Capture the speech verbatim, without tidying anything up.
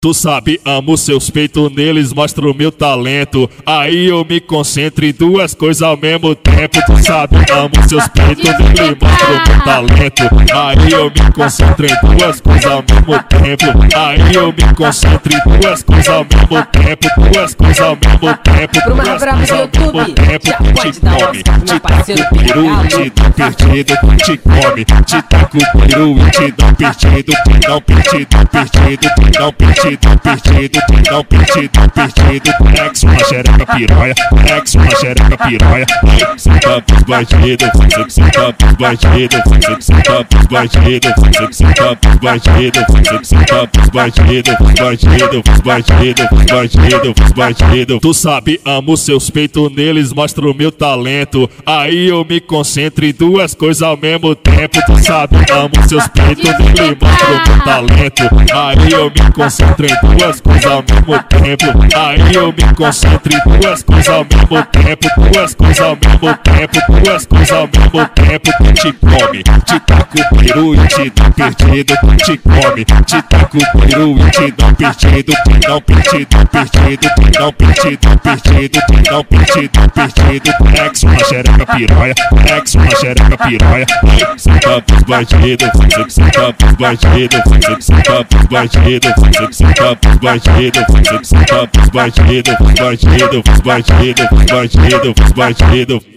Tu sabe, amo seus peitos, neles mostro o meu talento. Aí eu me concentro em duas coisas ao mesmo tempo. Tu sabe, amo seus peitos, neles mostro o meu talento. Aí eu me concentro em duas coisas ao mesmo tempo. Aí eu me concentro em duas coisas ao mesmo tempo. Duas coisas ao mesmo tempo. Pro mais bravo do YouTube, já pode dar um Oscar pro meu parceiro peru e te dá um perdido, te come. Te taca o peru e te dá um perdido. Te dá um perdido, perdido, te dá um perdido. Perdido, te dá um perdido, perdido. Sexo na xereca piranha, sexo na xereca piranha. Senta pros bandidos, senta pros bandidos, senta pros bandidos, senta pros bandidos, senta pros bandidos, pros bandidos, pros bandidos, pros bandidos, pros bandidos. Tu sabe, amo seus peitos, neles mostro o meu talento. Aí eu me concentro em duas coisas ao mesmo tempo. Tu sabe, amo seus peitos, neles mostro o meu talento. Aí eu me concentro em duas coisas ao mesmo tempo. Aí eu me concentro em duas coisas ao mesmo tempo. Duas coisas ao mesmo tempo. Duas coisas ao mesmo tempo. Tu te come, te taca o peru e te dá um perdido. Tu te come, te taca o peru e te dá um perdido. Te dá um perdido, perdido. Te dá um perdido, perdido. Te dá um perdido, perdido. Sexo na xereca piranha, sexo na xereca piranha. Senta pros bandidos, senta pros bandidos, senta pros bandidos, senta pros bandidos, senta pros bandidos, pros bandidos, pros bandidos, pros bandidos, pros bandidos.